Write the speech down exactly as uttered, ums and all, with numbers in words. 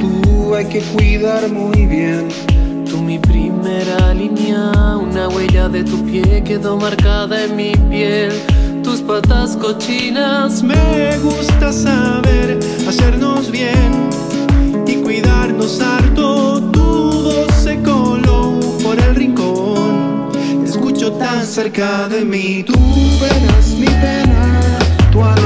tú hay que cuidar muy bien. Tú mi primera línea, una huella de tu pie quedó marcada en mi piel. Tus patas cochinas. Me gusta saber hacernos bien y cuidarnos harto. Tu voz se coló por el rincón, escucho tan cerca de mí. Tú verás mi pena, tu